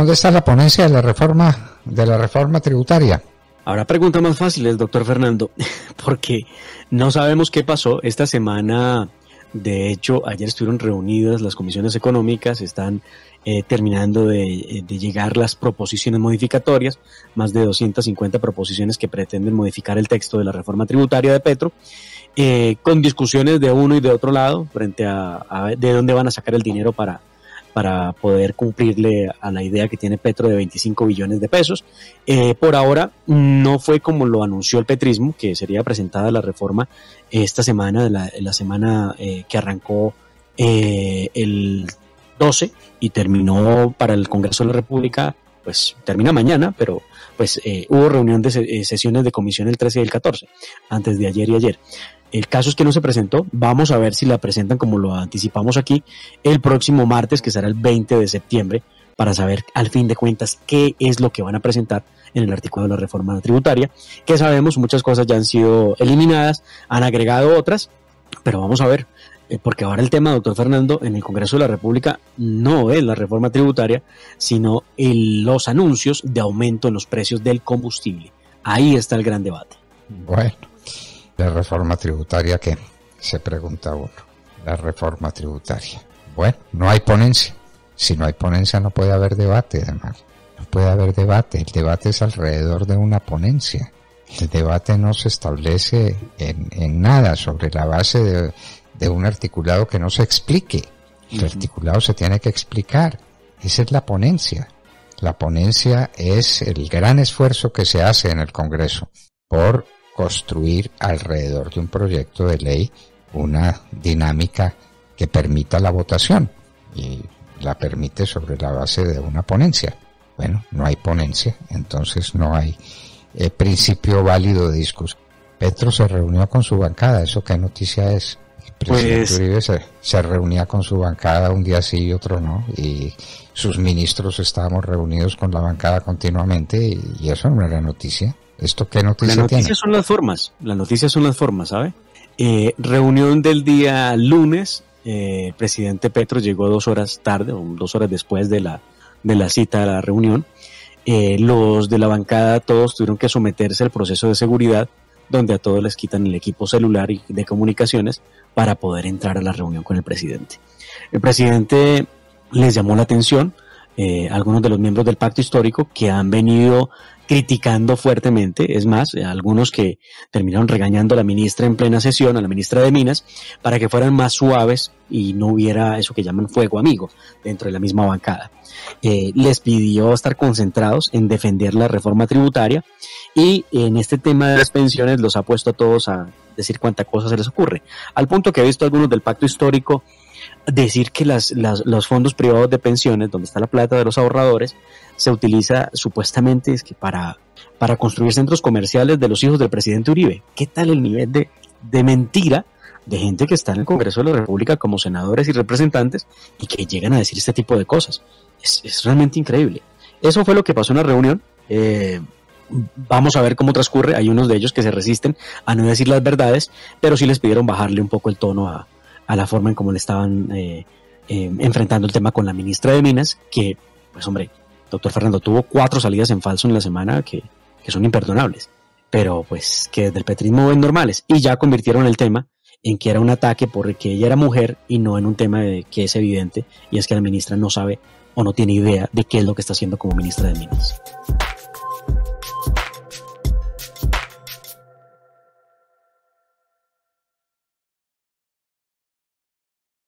¿dónde está la ponencia de la reforma tributaria? Ahora pregunta más fácil, doctor Fernando, porque no sabemos qué pasó esta semana. De hecho, ayer estuvieron reunidas las comisiones económicas, están terminando de llegar las proposiciones modificatorias, más de 250 proposiciones que pretenden modificar el texto de la reforma tributaria de Petro, con discusiones de uno y de otro lado frente a de dónde van a sacar el dinero para poder cumplirle a la idea que tiene Petro de 25 billones de pesos. Por ahora no fue como lo anunció el petrismo, que sería presentada la reforma esta semana, la semana que arrancó el 12 y terminó para el Congreso de la República, pues termina mañana, pero pues hubo reunión de sesiones de comisión el 13 y el 14, antes de ayer y ayer. El caso es que no se presentó. Vamos a ver si la presentan, como lo anticipamos aquí, el próximo martes, que será el 20 de septiembre, para saber al fin de cuentas qué es lo que van a presentar en el artículo de la reforma tributaria, que sabemos muchas cosas ya han sido eliminadas, han agregado otras, pero vamos a ver, porque ahora el tema, doctor Fernando, en el Congreso de la República no es la reforma tributaria, sino los anuncios de aumento en los precios del combustible. Ahí está el gran debate. Bueno, la reforma tributaria, que se pregunta uno, la reforma tributaria. Bueno, no hay ponencia. Si no hay ponencia no puede haber debate, además. No puede haber debate. El debate es alrededor de una ponencia. El debate no se establece en nada sobre la base de un articulado que no se explique. El articulado se tiene que explicar. Esa es la ponencia. La ponencia es el gran esfuerzo que se hace en el Congreso por construir alrededor de un proyecto de ley una dinámica que permita la votación, y la permite sobre la base de una ponencia. Bueno, no hay ponencia, entonces no hay principio válido de discusión. Petro se reunió con su bancada, ¿eso qué noticia es? El presidente Uribe se reunía con su bancada un día sí y otro no, y sus ministros estábamos reunidos con la bancada continuamente, y eso no era noticia. ¿Esto qué noticia tiene? Las noticias son las formas, ¿sabe? Reunión del día lunes, el presidente Petro llegó 2 horas tarde, o 2 horas después de la cita a la reunión. Los de la bancada todos tuvieron que someterse al proceso de seguridad, donde a todos les quitan el equipo celular y de comunicaciones para poder entrar a la reunión con el presidente. El presidente les llamó la atención, algunos de los miembros del pacto histórico que han venido criticando fuertemente, es más, algunos que terminaron regañando a la ministra en plena sesión, a la ministra de Minas, para que fueran más suaves y no hubiera eso que llaman fuego amigo dentro de la misma bancada. Les pidió estar concentrados en defender la reforma tributaria, y en este tema de las pensiones los ha puesto a todos a decir cuánta cosa se les ocurre, al punto que he visto algunos del pacto histórico decir que los fondos privados de pensiones, donde está la plata de los ahorradores, se utiliza supuestamente es que para construir centros comerciales de los hijos del presidente Uribe. ¿Qué tal el nivel de mentira de gente que está en el Congreso de la República como senadores y representantes y que llegan a decir este tipo de cosas? Es realmente increíble. Eso fue lo que pasó en la reunión. Vamos a ver cómo transcurre. Hay unos de ellos que se resisten a no decir las verdades, pero sí les pidieron bajarle un poco el tono a la forma en cómo le estaban enfrentando el tema con la ministra de Minas, que, pues hombre, doctor Fernando, tuvo 4 salidas en falso en la semana que son imperdonables, pero pues que desde el petrismo ven normales, y ya convirtieron el tema en que era un ataque porque ella era mujer y no en un tema que es evidente, y es que la ministra no sabe o no tiene idea de qué es lo que está haciendo como ministra de Minas.